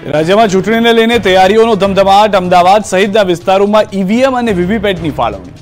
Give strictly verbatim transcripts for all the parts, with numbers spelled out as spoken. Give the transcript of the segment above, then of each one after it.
રાજ્યમાં ચૂંટણીને લઈને તૈયારીઓનો ધમધમાટ. અમદાવાદ સહિતના વિસ્તારોમાં ઈવીએમ અને વીવીપેટની ફાળવણી.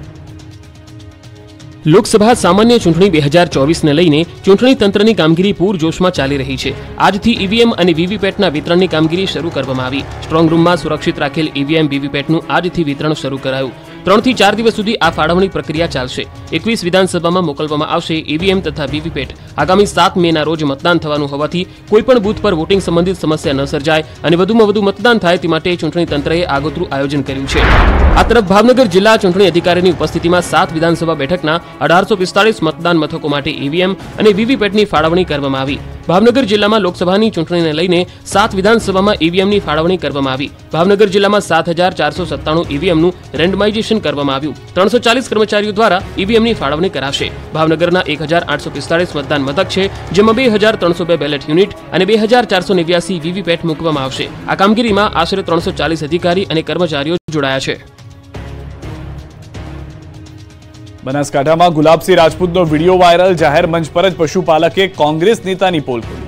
લોકસભા સામાન્ય ચૂંટણી બે હજાર ચોવીસને લઈને ચૂંટણી તંત્રની કામગીરી પૂરજોશમાં ચાલી રહી છે. આજથી ઈવીએમ અને વીવીપેટના વિતરણની કામગીરી શરૂ કરવામાં આવી. સ્ટ્રોંગ રૂમમાં સુરક્ષિત રાખેલ ઈવીએમ વીવીપેટનું આજથી વિતરણ શરૂ કરાયું. ત્રણ થી ચાર દિવસ સુધી આ ફાળવણી પ્રક્રિયા ચાલશે. એકવીસ વિધાનસભામાં મોકલવામાં આવશે ઈવીએમ તથા વીવીપેટ. આગામી સાત મે ના રોજ મતદાન થવાનું હોવાથી કોઈપણ બૂથ પર વોટિંગ સંબંધિત સમસ્યા ન સર્જાય અને વધુમાં વધુ મતદાન થાય તે માટે ચૂંટણી તંત્રએ આગોતરું આયોજન કર્યું છે. આ તરફ ભાવનગર જિલ્લા ચૂંટણી અધિકારીની ઉપસ્થિતિમાં સાત વિધાનસભા બેઠકના અઢારસો પિસ્તાળીસ મતદાન મથકો માટે ઈવીએમ અને વીવીપેટની ફાળવણી કરવામાં આવી. ભાવનગર જિલ્લામાં લોકસભાની ચૂંટણીને લઈને સાત વિધાનસભામાં ઈવીએમની ફાળવણી કરવામાં આવી. ભાવનગર જિલ્લામાં સાત હજાર ચારસો સત્તાણું ઈવીએમનું રેન્ડમાઇઝેશન કરવામાં આવ્યું. ત્રણસો ચાલીસ કર્મચારીઓ દ્વારા ઈવીએમની ફાળવણી કરાશે. ભાવનગરના એક હજાર આઠસો પિસ્તાળીસ મતદાન મથક છે, જેમાં બે હજાર ત્રણસો બે બેલેટ યુનિટ અને બે હજાર ચારસો નેવ્યાસી વીવીપેટ મૂકવામાં આવશે. આ કામગીરીમાં આશરે ત્રણસો ચાલીસ અધિકારી અને કર્મચારીઓ જોડાયા છે. બનાસકાંઠામાં ગુલાબસિંહ રાજપૂતનો વિડીયો વાયરલ. જાહેર મંચ પર જ પશુપાલકે કોંગ્રેસ નેતાની પોલ ખોલી.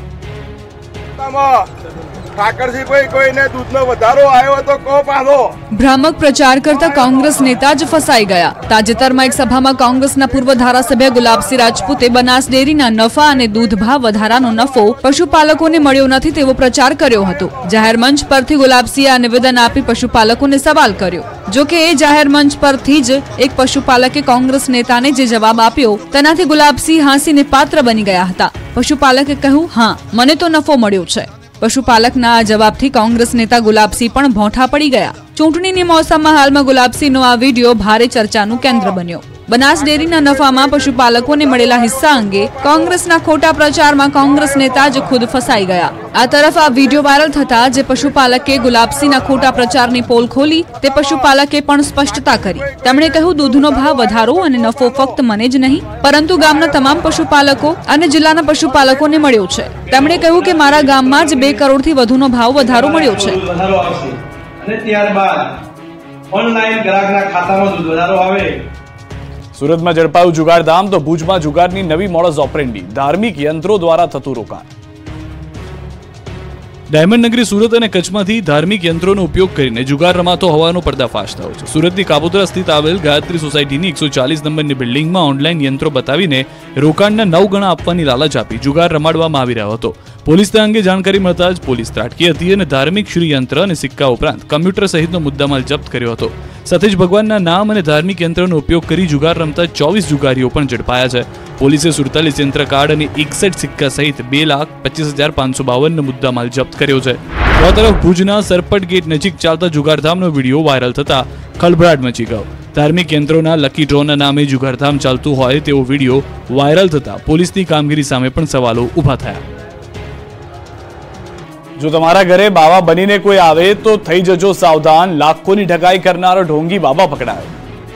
ઠાકરજીભાઈ કોઈને દૂધનો વધારો આવ્યો તો કો પાડો. ભ્રામક પ્રચાર કરતા કોંગ્રેસ નેતા જ ફસાઈ ગયા. તાજેતરમાં એક સભામાં કોંગ્રેસના પૂર્વ ધારાસભ્ય ગુલાબસિંહ રાજપૂતે બનાસ ડેરીના નફા અને દૂધ ભાવ વધારાનો નફો પશુપાલકોને મળ્યો નથી તેવો પ્રચાર કર્યો હતો. જાહેર મંચ પરથી ગુલાબસિંહે આ નિવેદન આપી પશુપાલકોને સવાલ કર્યો. જો કે એ જાહેર મંચ પરથી જ એક પશુપાલકે કોંગ્રેસ નેતાને જે જવાબ આપ્યો તેનાથી ગુલાબસિંહ હાંસીને પાત્ર બની ગયા હતા. પશુપાલકે કહ્યું, હા, મને તો નફો મળ્યો છે. પશુપાલકના આ જવાબથી કોંગ્રેસ નેતા ગુલાબસિંહ પણ ભોંઠા પડી ગયા. ચૂંટણીની મોસમમાં હાલમાં ગુલાબસિંહનો આ વિડીયો ભારે ચર્ચાનું કેન્દ્ર બન્યો. બનાસ ડેરીના નફામાં પશુપાલકોને મળેલા હિસ્સા અંગે કોંગ્રેસના ખોટા પ્રચારમાં કોંગ્રેસ નેતા જ ખુદ ફસાઈ ગયા. આ તરફ આ વિડીયો વાયરલ થતા જે પશુપાલકે ગુલાબસિંહના ખોટા પ્રચારની પોલ ખોલી તે પશુપાલકે પણ સ્પષ્ટતા કરી. તેમણે કહ્યું, દૂધનો ભાવ વધારો અને નફો ફક્ત મને જ નહીં પરંતુ ગામના તમામ પશુપાલકો અને જિલ્લાના પશુપાલકોને મળ્યો છે. તેમણે કહ્યું કે મારા ગામમાં જ બે કરોડથી વધુનો ભાવ વધારો મળ્યો છે. અને ત્યારબાદ ઓનલાઈન ગ્રાહકના ખાતામાં દૂધ વધારો આવે. સુરતમાં ઝડપાયું જુગારધામ તો ભુજમાં જુગારની નવી મોડસ ઓપરેન્ડી. ધાર્મિક યંત્રો દ્વારા થતું રોકાણ. ડાયમંડ નગરી સુરત અને કચ્છમાંથી ધાર્મિક યંત્રોનો ઉપયોગ કરીને જુગાર રમાતો હોવાનો પર્દાફાશ થયો છે. સુરતની કાબોદરા સ્થિત આવેલ ગાયત્રી સોસાયટીની એકસો ચાલીસ નંબરની બિલ્ડિંગમાં ઓનલાઈન યંત્રો બતાવીને રોકાણના નવ ગણા આપવાની લાલચ આપી જુગાર રમાડવામાં આવી રહ્યો હતો. પોલીસ તે અંગે જાણકારી મળતા જ પોલીસ ત્રાટકી હતી અને ધાર્મિક શ્રીયંત્ર અને સિક્કા ઉપરાંત કમ્પ્યુટર સહિતનો મુદ્દામાલ જપ્ત કર્યો હતો. સાથે જ ભગવાનના નામ અને ધાર્મિક યંત્રનો ઉપયોગ કરી જુગાર રમતા ચોવીસ જુગારીઓ પણ ઝડપાયા છે. પોલીસે સુડતાલીસ યંત્ર કાર્ડ અને એકસઠ સિક્કા સહિત બે લાખ પચીસ હજાર પાંચસો બાવન મુદ્દામાલ જપ્ત કર્યો છે. આ તરફ ભુજના સરપટ ગેટ નજીક ચાલતા જુગારધામનો વિડીયો વાયરલ થતા ખળભળાટ મચી ગયો. ધાર્મિક યંત્રોના લકી ડ્રોના નામે જુગારધામ ચાલતું હોય તેવો વિડીયો વાયરલ થતા પોલીસની કામગીરી સામે પણ સવાલો ઉભા થયા. જો તમારા ઘરે બાવા બનીને કોઈ આવે તો થઈ જજો સાવધાન. લાખોની ઠગાઈ કરનારો ઢોંગી બાબા પકડાયો.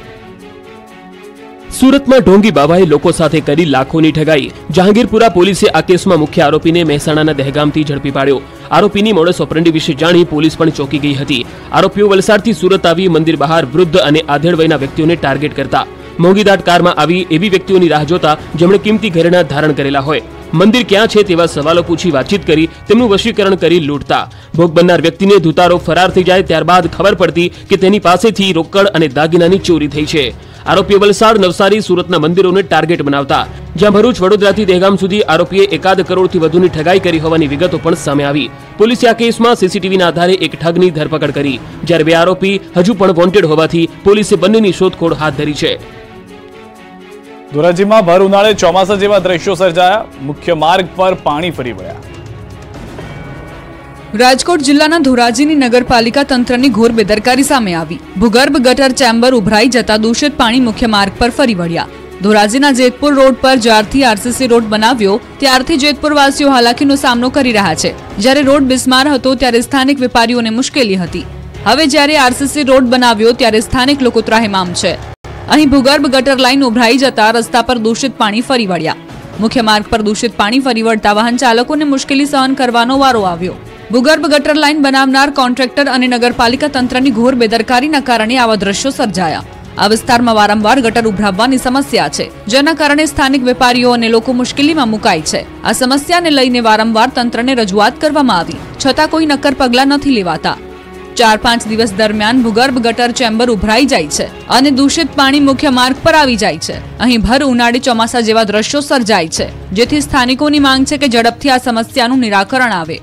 સુરતમાં ઢોંગી બાબાએ લોકો સાથે કરી લાખોની ઠગાઈ. જહાંગીરપુરા પોલીસે આ કેસમાં મુખ્ય આરોપીને મહેસાણાના દહેગામથી ઝડપી પાડ્યો. આરોપીની મોડસ ઓપરેન્ડી વિશે જાણી પોલીસ પણ ચોંકી ગઈ હતી. આરોપીઓ વલસાડથી સુરત આવી મંદિર બહાર વૃદ્ધ અને આધેડ વયના વ્યક્તિઓને ટાર્ગેટ કરતા. મોંઘીદાટ કારમાં આવી એવી વ્યક્તિઓની રાહ જોતા જેમણે કિંમતી ઘરેણાં ધારણ કરેલા હોય. મંદિર ક્યાં છે તેવા સવાલો પૂછી વાતચીત કરી તેમનું વશીકરણ કરી લૂંટતા. ભોગ બનનાર વ્યક્તિને ધુતારો ફરાર થઈ જાય ત્યારબાદ ખબર પડતી કે તેની પાસેથી રોકડ અને દાગીનાની ચોરી થઈ છે. આરોપીએ વલસાડ, નવસારી, સુરતના મંદિરોને ટાર્ગેટ બનાવતા. જ્યાં ભરૂચ, વડોદરાથી દહેગામ સુધી આરોપીએ એકાદ કરોડથી વધુની ઠગાઈ કરી હોવાની વિગતો પણ સામે આવી. પોલીસે આ કેસમાં સીસીટીવીના આધારે એક ઠગની ધરપકડ કરી. જ્યારે બે આરોપી હજુ પણ વોન્ટેડ હોવાથી પોલીસે બંનેની શોધખોળ હાથ ધરી છે. ધોરાજીમાં ભર ઉનાળે ચોમાસા જેવા દ્રશ્યો સર્જાયા. મુખ્ય માર્ગ પર પાણી ફરી વળ્યા. રાજકોટ જિલ્લાના ધોરાજીની નગરપાલિકા તંત્રની ઘોર બેદરકારી સામે આવી. ભૂગર્ભ ગટર ચેમ્બર ઉભરાઈ જતા દૂષિત પાણી મુખ્ય માર્ગ પર ફરી વળ્યા. ધોરાજીના જેતપુર રોડ પર જ્યારથી આરસીસી રોડ બનાવ્યો ત્યારથી જેતપુરવાસીઓ હાલાકીનો સામનો કરી રહ્યા છે. જ્યારે રોડ બિસ્માર હતો ત્યારે સ્થાનિક વેપારીઓને મુશ્કેલી હતી. હવે જ્યારે આરસીસી રોડ બનાવ્યો ત્યારે સ્થાનિક લોકો ત્રાહિમામ છે. અહીં ભૂગર્ભ ગટર લાઈન ઉભરાઈ જતા રસ્તા પર દૂષિત પાણી ફરી વળ્યા. મુખ્ય માર્ગ પર દૂષિત પાણી ફરી વળતા વાહન ચાલકોને મુશ્કેલી સહન કરવાનો વારો આવ્યો. ભૂગર્ભ ગટર લાઈન બનાવનાર કોન્ટ્રાક્ટર અને નગરપાલિકા તંત્રની ઘોર બેદરકારીના કારણે આવા દ્રશ્યો સર્જાયા. આ વિસ્તારમાં વારંવાર ગટર ઉભરાવવાની સમસ્યા છે, જેના કારણે સ્થાનિક વેપારીઓ અને લોકો મુશ્કેલીમાં મુકાય છે. આ સમસ્યાને લઈને વારંવાર તંત્રને રજૂઆત કરવામાં આવી, છતાં કોઈ નક્કર પગલાં નથી લેવાતા. ચાર પાંચ દિવસ દરમિયાન ભૂગર્ભ ગટર ચેમ્બર ઉભરાઈ જાય છે અને દૂષિત પાણી મુખ્ય માર્ગ પર આવી જાય છે. અહીં ભર ઉનાળે ચોમાસા જેવા દ્રશ્યો સર્જાય છે, જેથી સ્થાનિકોની માંગ છે કે ઝડપથી આ સમસ્યાનું નિરાકરણ આવે.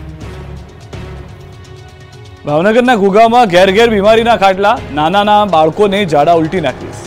ભાવનગરના ઘોઘામાં ઘેર ઘેર બીમારીના ખાટલા, નાના બાળકોને ઝાડા ઉલટીના કેસ.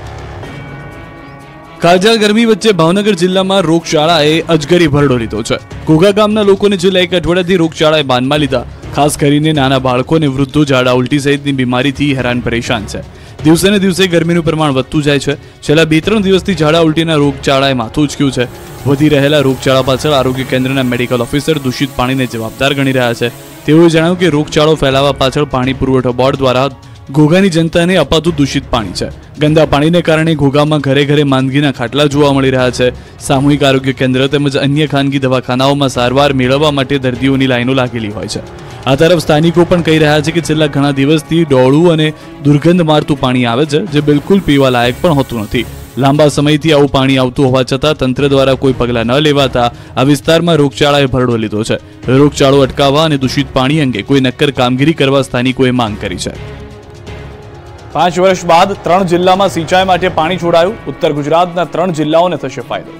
કાળઝાળ ગરમી વચ્ચે ભાવનગર જિલ્લામાં રોગચાળાએ અજગરી ભરડો લીધો છે. ઘોઘા ગામના લોકોને છેલ્લા એક અઠવાડિયાથી રોગચાળાએ બાનમાં લીધા. ખાસ કરીને નાના બાળકો અને વૃદ્ધો ઝાડા ઉલટી સહિતની બીમારીથી હેરાન પરેશાન છે. દિવસે ને દિવસે ગરમીનું પ્રમાણ વધતું જાય છે. છેલ્લા બે ત્રણ દિવસથી ઝાડા ઉલટીના રોગચાળાએ માથું ઉચક્યું છે. વધી રહેલા રોગચાળા પાછળ આરોગ્ય કેન્દ્રના મેડિકલ ઓફિસર દૂષિત પાણીને જવાબદાર ગણી રહ્યા છે. તેઓએ જણાવ્યું કે રોગચાળો ફેલાવા પાછળ પાણી પુરવઠો બોર્ડ દ્વારા ઘોઘાની જનતાને અપાતું દૂષિત પાણી છે. ગંદા પાણીને કારણે ઘોઘામાં ઘરે ઘરે માંદગીના ખાટલા જોવા મળી રહ્યા છે. સામૂહિક આરોગ્ય કેન્દ્ર તેમજ અન્ય ખાનગી દવાખાનાઓમાં સારવાર મેળવવા માટે દર્દીઓની લાઈનો લાગેલી હોય છે. આ તરફ સ્થાનિકો પણ કહી રહ્યા છે કે છેલ્લા ઘણા દિવસથી ડોળું અને દુર્ગંધ મારતું પાણી આવે છે, જે બિલકુલ પીવા લાયક પણ હોતું નથી. લાંબા સમયથી આવું પાણી આવતું હોવા છતાં તંત્ર દ્વારા કોઈ પગલાં ન લેવાતા આ વિસ્તારમાં રોગચાળાએ ભરડો લીધો છે. રોગચાળો અટકાવવા અને દૂષિત પાણી અંગે કોઈ નક્કર કામગીરી કરવા સ્થાનિકોએ માંગ કરી છે. પાંચ વર્ષ બાદ ત્રણ જિલ્લામાં સિંચાઈ માટે પાણી છોડાયું. ઉત્તર ગુજરાતના ત્રણ જિલ્લાઓને થશે ફાયદો.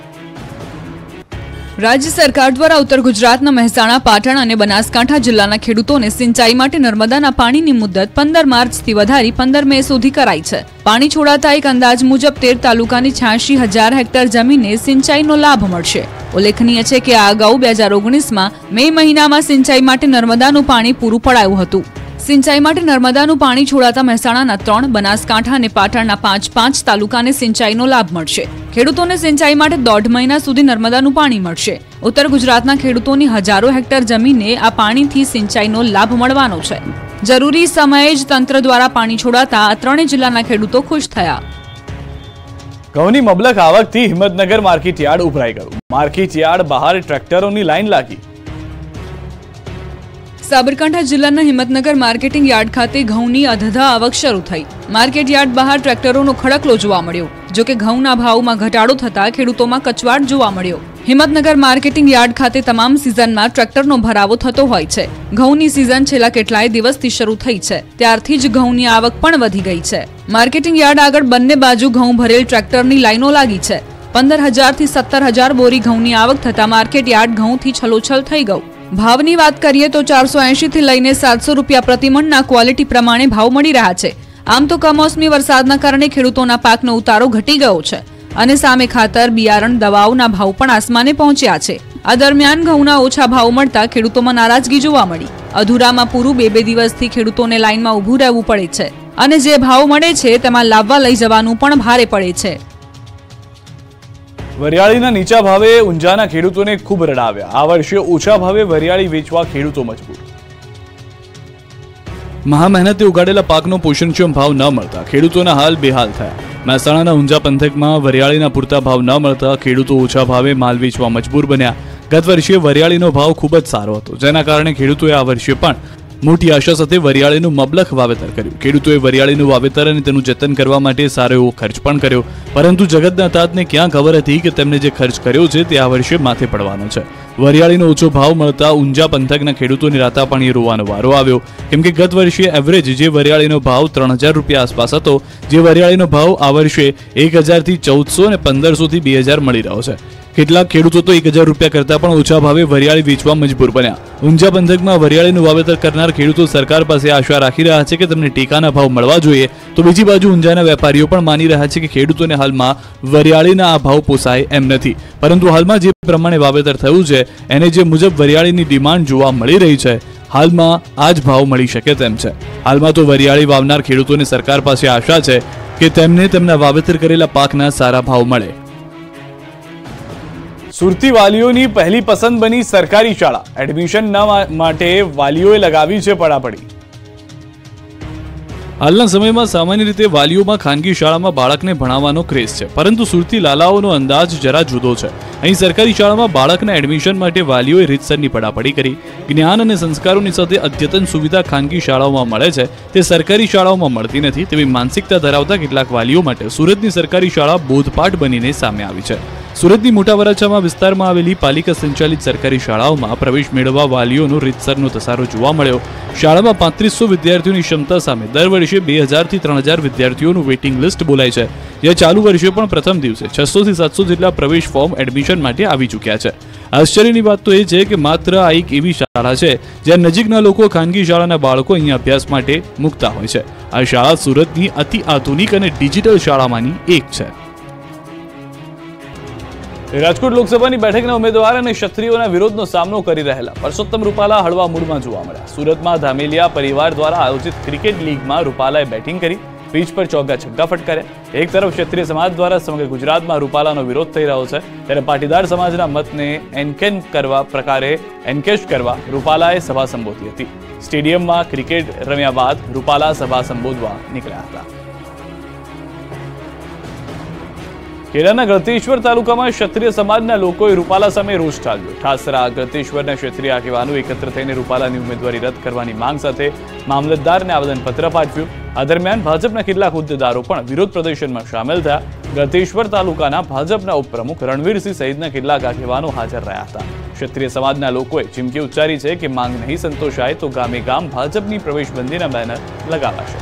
રાજ્ય સરકાર દ્વારા ઉત્તર ગુજરાતના મહેસાણા, પાટણ અને બનાસકાંઠા જિલ્લાના ખેડૂતોને સિંચાઈ માટે નર્મદાના પાણીની મુદત પંદર માર્ચથી વધારી પંદર મે સુધી કરાઈ છે. પાણી છોડાતા એક અંદાજ મુજબ તેર તાલુકાની છ્યાસી હજાર હેક્ટર જમીનને સિંચાઈનો લાભ મળશે. ઉલ્લેખનીય છે કે આ અગાઉ બે હજાર ઓગણીસમાં મે મહિનામાં સિંચાઈ માટે નર્મદાનું પાણી પૂરું પડાયું હતું. સિંચાઈ માટે નર્મદાનું પાણી છોડાતા મહેસાણાના ત્રણ, બનાસકાંઠા અને પાટણના પાંચ પાંચ તાલુકાને સિંચાઈનો લાભ મળશે. ખેડૂતોને સિંચાઈ માટે દોઢ મહિના સુધી નર્મદાનું પાણી મળશે. ઉત્તર ગુજરાતના ખેડૂતોની હજારો હેક્ટર જમીનને આ પાણીથી સિંચાઈનો લાભ મળવાનો છે. જરૂરી સમયે જ તંત્ર દ્વારા પાણી છોડાતા આ ત્રણેય જિલ્લાના ખેડૂતો ખુશ થયા. ઘઉંની મબલખ આવકથી હિંમતનગર માર્કેટ યાર્ડ ઉભરાઈ ગયું. માર્કેટ યાર્ડ બહાર ટ્રેક્ટરોની લાઈન લાગી. સાબરકાંઠા જિલ્લાના હિંમતનગર માર્કેટિંગ યાર્ડ ખાતે ઘઉંની અધધા આવક શરૂ થઈ. માર્કેટ યાર્ડ બહાર ટ્રેક્ટરોનો ખડકલો જોવા મળ્યો. જો કે ઘઉંના ભાવમાં ઘટાડો થતા ખેડૂતોમાં કચવાટ જોવા મળ્યો. હિંમતનગર માર્કેટિંગ યાર્ડ ખાતે તમામ સિઝનમાં ટ્રેક્ટરનો ભરાવો થતો હોય છે. ઘઉંની સિઝન છેલ્લા કેટલાય દિવસથી શરૂ થઈ છે, ત્યારથી જ ઘઉંની આવક પણ વધી ગઈ છે. માર્કેટિંગ યાર્ડ આગળ બંને બાજુ ઘઉં ભરેલ ટ્રેક્ટરની લાઈનો લાગી છે. પંદર હજારથી સત્તર હજાર બોરી ઘઉંની આવક થતા માર્કેટ યાર્ડ ઘઉંથી છલોછલ થઈ ગયું. ભાવની વાત કરીએ તો ચારસો એંશી થી લઈને સાતસો રૂપિયા પ્રતિમણના ક્વોલિટી પ્રમાણે ભાવ મળી રહ્યા છે. આમ તો કમોસમી વરસાદના કારણે ખેડૂતોના પાકનો ઉતારો ઘટી ગયો છે અને સામે ખાતર, બિયારણ, દવાઓના ભાવ પણ આસમાને પહોંચ્યા છે. આ દરમિયાન ઘઉંના ઓછા ભાવ મળતા ખેડૂતોમાં નારાજગી જોવા મળી. અધૂરામાં પૂરું બે બે દિવસથી ખેડૂતોને લાઈનમાં ઊભું રહેવું પડે છે અને જે ભાવ મળે છે તેમાં લાવવા લઈ જવાનું પણ ભારે પડે છે. વરિયાળીના નીચા ભાવે ઊંઝાના ખેડૂતોને ખૂબ રડાવ્યા. આ વર્ષે ઓછા ભાવે વરિયાળી વેચવા ખેડૂતો મજબૂર. મહા મહેનતે ઉગાડેલા પાકનો પોષણક્ષમ ભાવ ન મળતા ખેડૂતોના હાલ બેહાલ થયા. મહેસાણાના ઊંઝા પંથકમાં વરિયાળીના પૂરતા ભાવ ન મળતા ખેડૂતો ઓછા ભાવે માલ વેચવા મજબૂર બન્યા. ગત વર્ષે વરિયાળીનો ભાવ ખૂબ જ સારો હતો, જેના કારણે ખેડૂતોએ આ વર્ષે પણ મોટી આશા સાથે વરિયાળીનું મબલખ વાવેતર કર્યું. ખેડૂતોએ વરિયાળીનું વાવેતર અને તેનું જતન કરવા માટે સારો એવો ખર્ચ પણ કર્યો, પરંતુ જગતના તાતને ક્યાં ખબર હતી કે તેમને જે ખર્ચ કર્યો છે તે આ વર્ષે માથે પડવાનો છે. વરિયાળીનો ઓછો ભાવ મળતા ઊંઝા પંથકના ખેડૂતોને રાતા પાણીએ રોવાનો વારો આવ્યો, કેમ કે ગત વર્ષે એવરેજ જે વરિયાળીનો ભાવ ત્રણ હજાર રૂપિયા આસપાસ હતો, જે વરિયાળીનો ભાવ આ વર્ષે એક હજારથી ચૌદસો અને પંદરસોથી બે હજાર મળી રહ્યો છે. કેટલાક ખેડૂતો તો એક હજાર રૂપિયા કરતા પણ ઓછા ભાવે વરિયાળી વેચવા મજબૂર બન્યા. ઊંઝા પંથકમાં વરિયાળીનું વાવેતર કરનાર ખેડૂતો સરકાર પાસે આશા રાખી રહ્યા છે કે તેમને ટેકાના ભાવ મળવા જોઈએ, તો બીજી બાજુ ઊંઝાના વેપારીઓ પણ માની રહ્યા છે કે ખેડૂતોને હાલમાં વરિયાળીના આ ભાવ પોસાય એમ નથી. પરંતુ હાલમાં જે પ્રમાણે વાવેતર થયું છે એને જે મુજબ વરિયાળીની ડિમાન્ડ જોવા મળી રહી છે, હાલમાં આ જ ભાવ મળી શકે તેમ છે. હાલમાં તો વરિયાળી વાવનાર ખેડૂતોને સરકાર પાસે આશા છે કે તેમને તેમના વાવેતર કરેલા પાકના સારા ભાવ મળે. સુરતી વાલીઓની પહેલી પસંદ બની સરકારી શાળા. એડમિશન ન માટે વાલીઓએ લગાવી છે પડાપડી. હાલના સમયમાં સામાન્ય રીતે વાલીઓમાં ખાનગી શાળામાં બાળકને ભણાવવાનો ક્રેઝ છે, પરંતુ સુરતી લાલાઓનો અંદાજ જરા જુદો છે. અહીં સરકારી શાળામાં બાળકના એડમિશન માટે વાલીઓએ રીતસરની પડાપડી કરી. જ્ઞાન અને સંસ્કારોની સાથે અદ્યતન સુવિધા ખાનગી શાળાઓમાં મળે છે તે સરકારી શાળાઓમાં મળતી નથી તેવી માનસિકતા ધરાવતા કેટલાક વાલીઓ માટે સુરતની સરકારી શાળા બોધપાઠ બનીને સામે આવી છે. સુરતની મોટા વરાછામાં વિસ્તારમાં આવેલી પાલિકા સંચાલિત સરકારી શાળાઓમાં પ્રવેશ મેળવવા વાલીઓનો રીતસરનો ધસારો જોવા મળ્યો. શાળામાં પાંત્રીસો વિદ્યાર્થીઓની ક્ષમતા સામે દર વર્ષે બે હજારથી ત્રણ હજાર વિદ્યાર્થીઓનું વેઇટિંગ લિસ્ટ બોલાય છે. જે ચાલુ વર્ષે પણ પ્રથમ દિવસે છસો થી સાતસો જેટલા પ્રવેશ ફોર્મ એડમિશન માટે આવી ચૂક્યા છે. આશ્ચર્યની વાત તો એ છે કે માત્ર આ એક એવી શાળા છે જ્યાં નજીકના લોકો ખાનગી શાળાના બાળકો અહીં અભ્યાસ માટે મૂકતા હોય છે. આ શાળા સુરતની અતિ આધુનિક અને ડિજિટલ શાળામાંની એક છે. રાજકોટ લોકસભાની બેઠકના ઉમેદવાર અને ક્ષત્રિયોના વિરોધનો સામનો કરી રહેલા પરસોત્તમ રૂપાલા હળવા મૂડમાં જોવા મળ્યા. સુરતમાં ધામેલિયા પરિવાર દ્વારા આયોજિત ક્રિકેટ લીગમાં રૂપાલાએ બેટિંગ કરી પીચ પર ચોગ્ગા છગ્ગા ફટકાર્યા. એક તરફ ક્ષત્રિય સમાજ દ્વારા સમગ્ર ગુજરાતમાં રૂપાલાનો વિરોધ થઈ રહ્યો છે ત્યારે પાટીદાર સમાજના મતને એન્કેન કરવા પ્રકારે એન્કેશ કરવા રૂપાલાએ સભા સંબોધી હતી. સ્ટેડિયમમાં ક્રિકેટ રમ્યા બાદ રૂપાલા સભા સંબોધવા નીકળ્યા હતા. ખેડાના ગળતેશ્વર તાલુકામાં ક્ષત્રિય સમાજના લોકોએ રૂપાલા સામે રોષ ઠાલવ્યો. ઠાસરા ગળતેશ્વરના ક્ષત્રિય આગેવાનો એકત્ર થઈને રૂપાલાની ઉમેદવારી રદ કરવાની માંગ સાથે મામલતદારને આવેદનપત્ર પાઠવ્યું. આ દરમિયાન ભાજપના કેટલાક હોદ્દેદારો પણ વિરોધ પ્રદર્શનમાં સામેલ થયા. ગળતેશ્વર તાલુકાના ભાજપના ઉપપ્રમુખ રણવીરસિંહ સહિતના કેટલાક આગેવાનો હાજર રહ્યા હતા. ક્ષત્રિય સમાજના લોકોએ ચીમકી ઉચ્ચારી છે કે માંગ નહીં સંતોષાય તો ગામે ગામ ભાજપની પ્રવેશબંધીના બેનર લગાવાશે.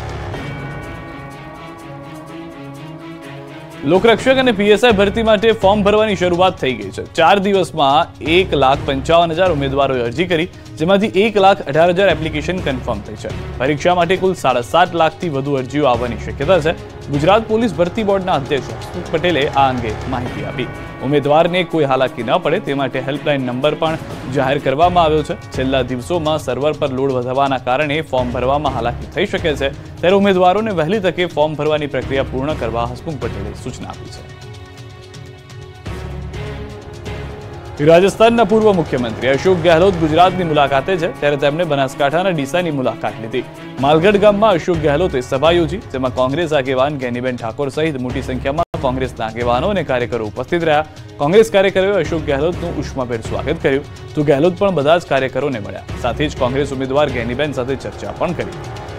લોકરક્ષક અને પીએસઆઈ ભરતી માટે ફોર્મ ભરવાની શરૂઆત થઈ ગઈ છે. ચાર દિવસમાં એક લાખ પંચાવન હજાર ઉમેદવારોએ અરજી કરી જેમાંથી એક લાખ અઢાર હજાર એપ્લિકેશન કન્ફર્મ થઈ છે. પરીક્ષા માટે કુલ સાડા સાત લાખથી વધુ અરજીઓ આવવાની શક્યતા છે. ગુજરાત પોલીસ ભરતી બોર્ડના અધ્યક્ષ હસમુખ પટેલે આ અંગે માહિતી આપી. ઉમેદવારને કોઈ હાલાકી ન પડે તે માટે હેલ્પલાઇન નંબર પણ જાહેર કરવામાં આવ્યો છે. છેલ્લા દિવસોમાં સર્વર પર લોડ વધવાના કારણે ફોર્મ ભરવામાં હાલાકી થઈ શકે છે ત્યારે ઉમેદવારોને વહેલી તકે ફોર્મ ભરવાની પ્રક્રિયા પૂર્ણ કરવા હસમુખ પટેલે સૂચના આપી છે. રાજસ્થાનના પૂર્વ મુખ્યમંત્રી અશોક ગેહલોત ગુજરાતની મુલાકાતે છે ત્યારે તેમણે બનાસકાંઠાના ડીસાની મુલાકાત લીધી. માલગઢ ગામમાં અશોક ગેહલોતે સભા યોજી જેમાં કોંગ્રેસ આગેવાન ગેનીબેન ઠાકોર સહિત મોટી સંખ્યામાં કોંગ્રેસના આગેવાનો અને કાર્યકરો ઉપસ્થિત રહ્યા. કોંગ્રેસ કાર્યકરોએ અશોક ગેહલોતનું ઉષ્માભેર સ્વાગત કર્યું તો ગેહલોત પણ બધા જ કાર્યકરોને મળ્યા. સાથે જ કોંગ્રેસ ઉમેદવાર ગેનીબેન સાથે ચર્ચા પણ કરી.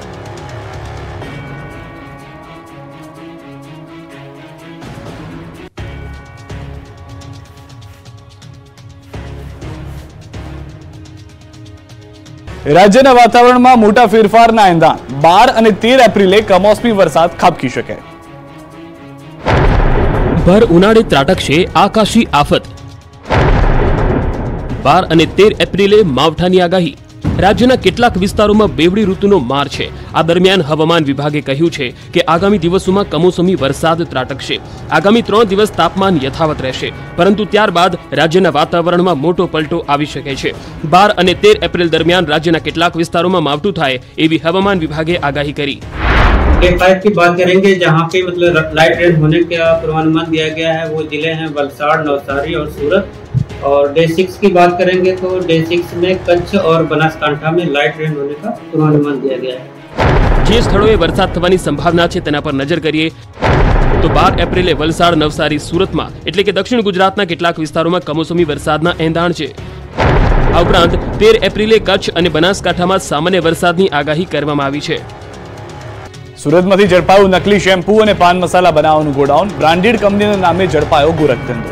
રાજ્યના વાતાવરણમાં મોટા ફેરફારના એંધાણ. બાર અને તેર એપ્રિલે કમોસમી વરસાદ ખાબકી શકે. ભર ઉનાળે ત્રાટકશે આકાશી આફત. બાર અને તેર એપ્રિલે માવઠાની આગાહી. રાજ્યના કેટલાક વિસ્તારોમાં બેવડી ઋતુનો માર છે. આ દરમિયાન હવામાન વિભાગે કહ્યું છે કે આગામી દિવસોમાં કમોસમી વરસાદ ત્રાટકશે. આગામી ત્રણ દિવસ તાપમાન યથાવત રહેશે પરંતુ ત્યારબાદ રાજ્યના વાતાવરણમાં મોટો પલટો આવી શકે છે. બાર અને તેર એપ્રિલ દરમિયાન રાજ્યના કેટલાક વિસ્તારોમાં માવઠું થાય એવી હવામાન વિભાગે આગાહી કરી. डे फाइव की बात करेंगे जहाँ पे मतलब लाइट रेन होने का पूर्वानुमान दिया गया है वो जिले हैं वलसाड़, नवसारी और सूरत. और डे सिक्स की बात करेंगे तो डे सिक्स में कच्छ और बनासकांठा में लाइट रेन होने का पूर्वानुमान दिया गया है. જે સ્થળોએ વરસાદ થવાની સંભાવના છે તેના પર નજર કરીએ તો બાર એપ્રિલે વલસાડ, નવસારી, સુરતમાં એટલે કે દક્ષિણ ગુજરાતના કેટલાક વિસ્તારોમાં કમોસમી વરસાદના એંધાણ છે. આ ઉપરાંત તેર એપ્રિલે કચ્છ અને બનાસકાંઠામાં સામાન્ય વરસાદની આગાહી કરવામાં આવી છે. સુરતમાંથી ઝડપાયું નકલી શેમ્પૂ અને પાન મસાલા બનાવવાનું ગોડાઉન. બ્રાન્ડેડ કંપનીના નામે ઝડપાયો ગોરખધંધો.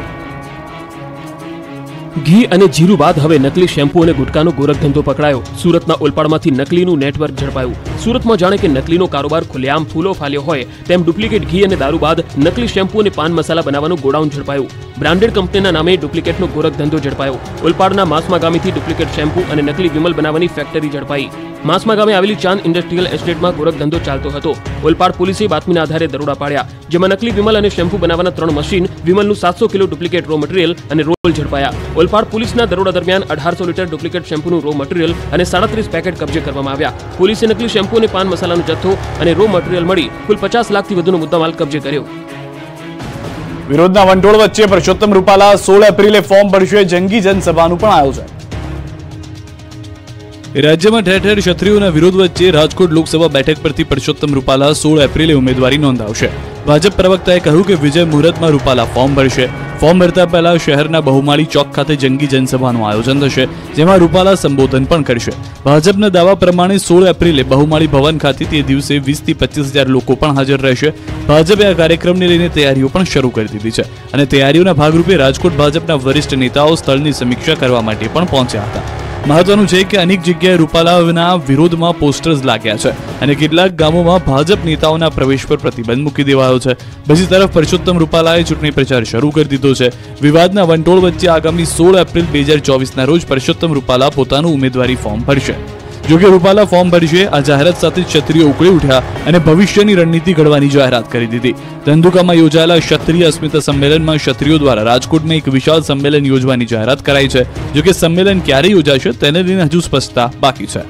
ઘી અને જીરું બાદ હવે નકલી શેમ્પૂ અને ગુટકાનો ગોરખધંધો પકડાયો. સુરતના ઓલપાડમાંથી નકલીનું નેટવર્ક ઝડપાયું. સુરતમાં જાણે કે નકલીનો કારોબાર ખુલ્લેઆમ ફૂલો ફાલ્યો હોય તેમ ડુપ્લિકેટ ઘી અને દારૂ બાદ નકલી શેમ્પૂ અને પાન મસાલા બનાવવાનું ગોડાઉન ઝડપાયું. બ્રાન્ડેડ કંપનીના નામે ડુપ્લિકેટનો ગોરખધંધો ઝડપાયો. ઓલપાડના માસમા ગામેથી ડુપ્લિકેટ શેમ્પૂ અને નકલી વિમલ બનાવવાની ફેક્ટરી ઝડપાઈ. માસમા ગામે આવેલી ચાંદ ઇન્ડસ્ટ્રીયલ એસ્ટેટમાં ગોરખધંધો ચાલતો હતો. ઓલપાડ પોલીસે બાતમીના આધારે દરોડા પાડ્યા જેમાં નકલી વિમલ અને શેમ્પૂ બનાવવાના ત્રણ મશીન, વિમલનું સાતસો કિલો ડુપ્લિકેટ રો મટીરીયલ અને રોલ ઝડપાયા. ઓલપાડ પોલીસના દરોડા દરમિયાન અઢારસો લીટર ડુપ્લિકેટ શેમ્પૂનું રો મટીરીયલ અને સાડત્રીસ પેકેટ કબજે કરવામાં આવ્યા. પોલીસે નકલી શેમ્પૂ અને પાન મસાલાનો જથ્થો અને રો મટીરીયલ મળી કુલ પચાસ લાખથી વધુનો મુદ્દામાલ કબજે કર્યો. વિરોધના વંટોળ વચ્ચે પરસોત્તમ રૂપાલા સોળ એપ્રિલે ફોર્મ ભરશે. જંગી જનસભાનું પણ આયોજન. રાજ્યમાં ઠેર ઠેર ક્ષત્રિયોના વિરોધ વચ્ચે રાજકોટ લોકસભા બેઠક પરથી પરસોત્તમ રૂપાલા સોળ એપ્રિલે ઉમેદવારી નોંધાવશે. ભાજપ પ્રવક્તાએ કહ્યું કે વિજય મુહૂર્તમાં રૂપાલા ફોર્મ ભરશે. ફોર્મ ભરતા પહેલા શહેરના બહુમાળી ચોક ખાતે જંગી જનસભાનું આયોજન થશે, જેમાં રૂપાલા સંબોધન પણ કરશે. ભાજપના દાવા પ્રમાણે સોળ એપ્રિલે બહુમાળી ભવન ખાતે તે દિવસે વીસ થી પચીસ હજાર લોકો પણ હાજર રહેશે. ભાજપે આ કાર્યક્રમને લઈને તૈયારીઓ પણ શરૂ કરી દીધી છે અને તૈયારીઓના ભાગરૂપે રાજકોટ ભાજપના વરિષ્ઠ નેતાઓ સ્થળની સમીક્ષા કરવા માટે પણ પહોંચ્યા હતા. મહત્વનું છે કે અનેક જગ્યાએ રૂપાલાના વિરોધમાં પોસ્ટર્સ લાગ્યા છે અને કેટલાક ગામોમાં ભાજપ નેતાઓના પ્રવેશ પર પ્રતિબંધ મૂકી દેવાયો છે. બીજી તરફ પરસોત્તમ રૂપાલાએ ચૂંટણી પ્રચાર શરૂ કરી દીધો છે. વિવાદના વંટોળ વચ્ચે આગામી સોળ એપ્રિલ બે હજાર ચોવીસના રોજ પરસોત્તમ રૂપાલા પોતાનું ઉમેદવારી ફોર્મ ભરશે. જોકે રૂપાલા ફોર્મ ભરશે આ જાહેરાત સાથે ક્ષત્રિયો ઉકળી ઉઠ્યા અને ભવિષ્યની રણનીતિ ઘડવાની જાહેરાત કરી દીધી. ધંધુકામાં યોજાયેલા ક્ષત્રિય અસ્મિતા સંમેલનમાં ક્ષત્રિયો દ્વારા રાજકોટમાં એક વિશાળ સંમેલન યોજવાની જાહેરાત કરાઈ છે. જોકે સંમેલન ક્યારે યોજાશે તેને લઈને હજુ સ્પષ્ટતા બાકી છે.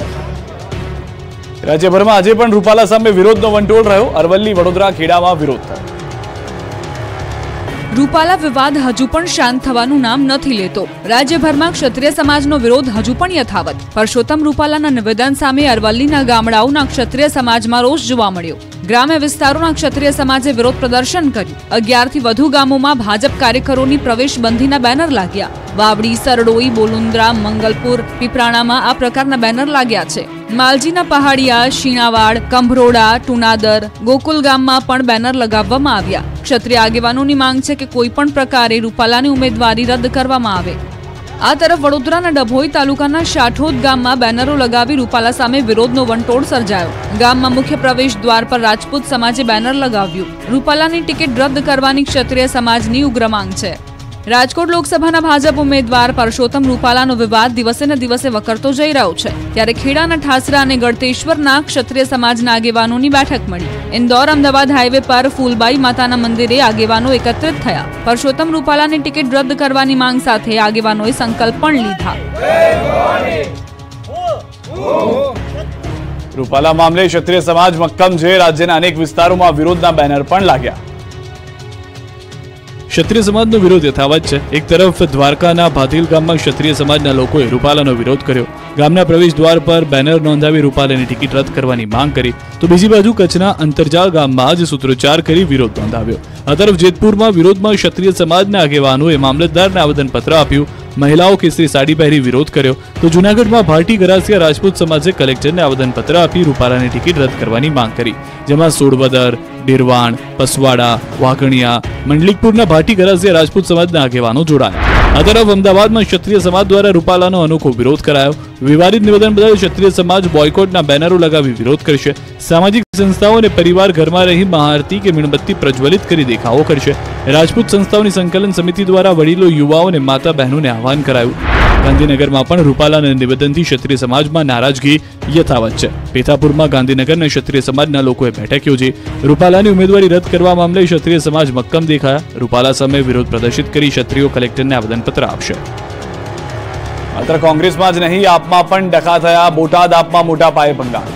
રાજ્યભરમાં આજે પણ રૂપાલા સામે વિરોધનો વંટોળ રહ્યો. અરવલ્લી, વડોદરા, ખેડામાં વિરોધ થયો. રૂપાલા વિવાદ હજુ પણ શાંત થવાનું નામ નથી લેતો. રાજ્યભરમાં ક્ષત્રિય સમાજનો વિરોધ હજુ પણ યથાવત. પરસોત્તમ રૂપાલાના નિવેદન સામે અરવલ્લીના ગામડાઓના ક્ષત્રિય સમાજમાં રોષ જોવા મળ્યો. ગ્રામ્ય વિસ્તારોના ક્ષત્રિય સમાજે વિરોધ પ્રદર્શન કર્યું. અગિયાર થી વધુ ગામોમાં ભાજપ કાર્યકરોની પ્રવેશબંધીના બેનર લાગ્યા. વાવડી, સરડોઈ, બોલુન્દ્રા, મંગલપુર, પીપરાણામાં આ પ્રકારના બેનર લાગ્યા છે. માલજીના પહાડિયા, શીણાવાડ, કંભરોડા, ટુનાદર, ગોકુલ ગામમાં પણ બેનર લગાવવામાં આવ્યા. ક્ષત્રિય આગેવાનોની માંગ છે કે કોઈ પણ પ્રકારે રૂપાલાની ઉમેદવારી રદ કરવામાં આવે. આ તરફ વડોદરાના ડભોઈ તાલુકાના શાઠોદ ગામમાં બેનરો લગાવી રૂપાલા સામે વિરોધનો વંટોળ સર્જાયો. ગામમાં મુખ્ય પ્રવેશ દ્વાર પર રાજપૂત સમાજે બેનર લગાવ્યું. રૂપાલાની ટિકિટ રદ કરવાની ક્ષત્રિય સમાજની ઉગ્ર માંગ છે. રાજકોટ લોકસભાના ભાજપ ઉમેદવાર પરસોત્તમ રૂપાલાનો વિવાદ દિવસે ને દિવસે વકરતો જઈ રહ્યો છે. ત્યારે ખેડાના ઠાસરા અને ગળતેશ્વરના ક્ષત્રિય સમાજના આગેવાનોની બેઠક મળી. ઇન્દોર અમદાવાદ હાઈવે પર ફૂલબાઈ માતાના મંદિરે આગેવાનો એકત્રિત થયા. પરસોત્તમ રૂપાલાની ટિકિટ રદ કરવાની માંગ સાથે આગેવાનોએ સંકલ્પ પણ લીધા. રૂપાલા મામલે ક્ષત્રિય સમાજ મક્કમ છે. રાજ્યના અનેક વિસ્તારોમાં વિરોધના બેનર પણ લાગ્યા. ક્ષત્રિય સમાજનો વિરોધ યથાવત છે. એક તરફ દ્વારકાના ભાતીલ ગામમાં ક્ષત્રિય સમાજના લોકોએ રૂપાલાનો વિરોધ કર્યો. ગામના પ્રવેશ દ્વાર પર બેનર નોંધાવી રૂપાલાની ટિકિટ રદ કરવાની માંગ કરી, તો બીજી બાજુ કચ્છના અંતરજાળ ગામમાં જ સૂત્રોચ્ચાર કરી વિરોધ નોંધાવ્યો. આ તરફ જેતપુરમાં વિરોધમાં ક્ષત્રિય સમાજના આગેવાનોએ મામલતદારને આવેદનપત્ર આપ્યું. મહિલાઓ કેસરી સાડી પહેરી વિરોધ કર્યો. તો જૂનાગઢમાં ભાટી ગરાસિયા રાજપૂત સમાજે કલેક્ટરને આવેદનપત્ર આપી રૂપાલાની ટિકિટ રદ કરવાની માંગ કરી, જેમાં સોડવદર, ડેરવાણ, પસવાડા, વાઘણિયા, મંડલિકપુરના ભાટી ગરાસિયા રાજપૂત સમાજના આગેવાનો જોડાયા. આ તરફ અમદાવાદમાં ક્ષત્રિય સમાજ દ્વારા રૂપાલાનો અનોખો વિરોધ કરાયો. વિવાદિત નિવેદન બદલ ક્ષત્રિય સમાજ બોયકોટના બેનરો લગાવી વિરોધ કરશે. સામાજિક સંસ્થાઓ અને પરિવાર ઘરમાં રહી મહાઆરતી કે મીણબત્તી પ્રજ્વલિત કરી દેખાવો કરશે. રાજપૂત સંસ્થાઓની સંકલન સમિતિ દ્વારા વડીલો, યુવાઓ અને માતા બહેનોને આહવાન કરાયું. ગાંધીનગરમાં પણ રૂપાલાના નિવેદનથી ક્ષત્રિય સમાજમાં નારાજગી યથાવત છે. પેથાપુરમાં ગાંધીનગરના ક્ષત્રિય સમાજના લોકોએ બેઠક યોજી. રૂપાલાની ઉમેદવારી રદ કરવા મામલે ક્ષત્રિય સમાજ મક્કમ દેખાયા. રૂપાલા સામે વિરોધ પ્રદર્શિત કરી ક્ષત્રિયો કલેક્ટરને આવેદનપત્ર આપશે. માત્ર કોંગ્રેસમાં જ નહીં, આપમાં પણ ડખા થયા. બોટાદ આપમાં મોટા પાયે ભંગાણ.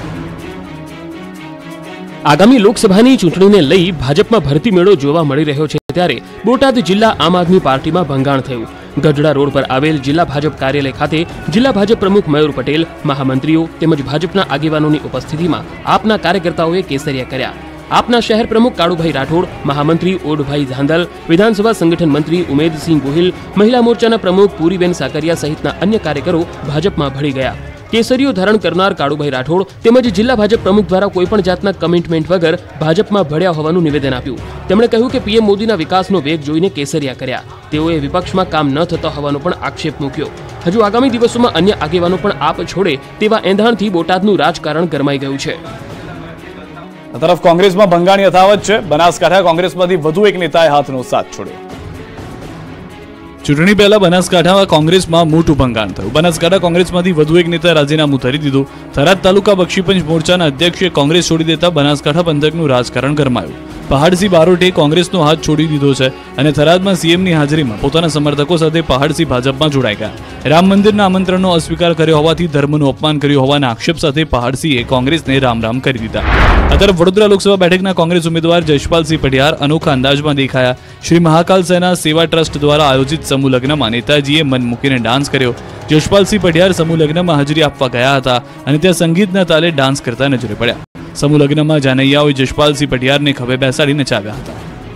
આગામી લોકસભાની ચૂંટણીને લઈ ભાજપમાં ભરતી મેળો જોવા મળી રહ્યો છે. ત્યારે બોટાદ જિલ્લા આમ આદમી પાર્ટીમાં ભંગાણ થયું. ગઢડા રોડ પર આવેલ જિલ્લા ભાજપ કાર્યાલય ખાતે જિલ્લા ભાજપ પ્રમુખ મયુર પટેલ, મહામંત્રીઓ તેમજ ભાજપના આગેવાનોની ઉપસ્થિતિમાં આપના કાર્યકર્તાઓએ કેસરિયા કર્યા. આપના શહેર પ્રમુખ કાળુભાઈ રાઠોડ, મહામંત્રી ઓઢભાઈ ધાંધલ, વિધાનસભા સંગઠન મંત્રી ઉમેદસિંહ ગોહિલ, મહિલા મોરચાના પ્રમુખ પૂરીબેન સાકરિયા સહિતના અન્ય કાર્યકરો ભાજપમાં ભળી ગયા. કેસરીઓ ધારણ કરનાર કાળુભાઈ રાઠોડ તેમજ જિલ્લા ભાજપ પ્રમુખ દ્વારા કોઈપણ જાતના કમિટમેન્ટ વગર ભાજપમાં ભળ્યા હોવાનું નિવેદન આપ્યું. તેમણે કહ્યું કે પીએમ મોદીના વિકાસનો વેગ જોઈને કેસરિયા કર્યા. તેઓએ વિપક્ષમાં કામ ન થતા હોવાનો પણ આક્ષેપ મૂક્યો. હજુ આગામી દિવસોમાં અન્ય આગેવાનો પણ આપ છોડે તેવા એંધાણથી બોટાદનું રાજકારણ ગરમાઈ ગયું છે. આ તરફ કોંગ્રેસમાં ભંગાણ યથાવત છે. બનાસકાંઠા કોંગ્રેસમાંથી વધુ એક નેતાએ હાથનો સાથ છોડ્યો. ચૂંટણી પહેલા બનાસકાંઠામાં કોંગ્રેસમાં મોટું ભંગાણ થયું. બનાસકાંઠા કોંગ્રેસમાંથી વધુ એક નેતા રાજીનામું ધરી દીધું. થરાદ તાલુકા બક્ષીપંચ મોરચાના અધ્યક્ષે કોંગ્રેસ છોડી દેતા બનાસકાંઠા પંથકનું રાજકારણ ગરમાયું. પહાડસિંહ બારોટે કોંગ્રેસનો હાથ છોડી દીધો છે અને થરાદમાં સીએમની હાજરીમાં પોતાના સમર્થકો સાથે પહાડસિંહ ભાજપમાં જોડાઈ ગયા. રામ મંદિરના આમંત્રણનો અસ્વીકાર કર્યો હોવાથી ધર્મનું અપમાન કર્યું હોવાના આક્ષેપ સાથે પહાડસિંહે કોંગ્રેસને રામ રામ કરી દીધા. આ તરફ વડોદરા લોકસભા બેઠકના કોંગ્રેસ ઉમેદવાર જયપાલસિંહ પઢિયાર અનોખા અંદાજમાં દેખાયા. શ્રી મહાકાલ સેના સેવા ટ્રસ્ટ દ્વારા આયોજિત સમૂહ લગ્નમાં નેતાજીએ મન મૂકીને ડાન્સ કર્યો. જયપાલસિંહ પઢિયાર સમૂહ લગ્નમાં હાજરી આપવા ગયા હતા અને ત્યાં સંગીતના તાલે ડાન્સ કરતા નજરે પડ્યા. સમૂહ લગ્નમાં જાનૈયાઓએ જયપાલસિંહ પઢિયારને ખભે બેસાડી નચાવ્યા હતા.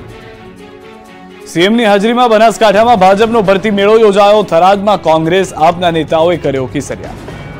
સીએમની હાજરીમાં બનાસકાંઠામાં ભાજપનો ભરતી મેળો યોજાયો. થરાદમાં કોંગ્રેસ આપના નેતાઓએ કર્યો કિસરિયા.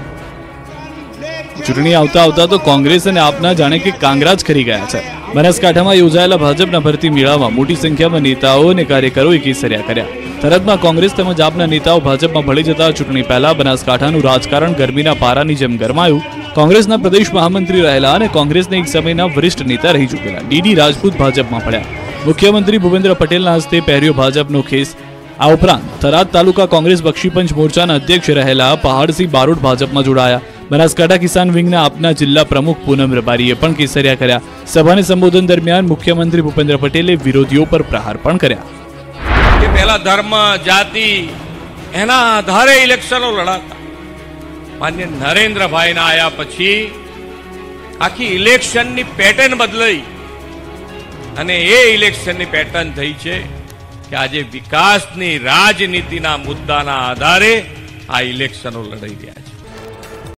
ચૂંટણી આવતા આવતા તો કોંગ્રેસ અને આપના જાણે કે કાંગરા જ ખરી ગયા છે. બનાસકાંઠામાં યોજાયેલા ભાજપના ભરતી મેળામાં મોટી સંખ્યામાં નેતાઓ અને કાર્યકરોએ કેસરિયા કર્યા. થરાદમાં કોંગ્રેસ તેમજ આપના નેતાઓ ભાજપમાં ભળી જતા ચૂંટણી પહેલા બનાસકાંઠાનું રાજકારણ ગરમીના પારાની જેમ ગરમાયું. કોંગ્રેસના પ્રદેશ મહામંત્રી રહેલા અને કોંગ્રેસના એક સમયના વરિષ્ઠ નેતા રહી ચૂકેલા ડીડી રાજપૂત ભાજપમાં પડ્યા. મુખ્યમંત્રી ભૂપેન્દ્ર પટેલના હસ્તે પહેર્યો ભાજપનો ખેસ. આ ઉપરાંત થરાદ તાલુકા કોંગ્રેસ બક્ષીપંચ મોરચાના અધ્યક્ષ રહેલા પહાડસિંહ બારોટ ભાજપમાં જોડાયા. બનાસકાંઠા કિસાન વિંગના આપના જિલ્લા પ્રમુખ પૂનમ રબારીએ પણ કેસરિયા કર્યા. સભાને સંબોધન દરમિયાન મુખ્યમંત્રી ભૂપેન્દ્ર પટેલે વિરોધીઓ પર પ્રહાર પણ કર્યા. કે પહેલા ધર્મ જાતિ એના આધારે ઇલેક્શનો લડાતા. માન્ય નરેન્દ્રભાઈના આયા પછી આખી ઇલેક્શનની પેટર્ન બદલાઈ અને એ ઇલેક્શનની પેટર્ન થઈ છે કે આજે વિકાસની રાજનીતિના મુદ્દાના આધારે આ ઇલેક્શનો લડાઈ રહ્યા છે.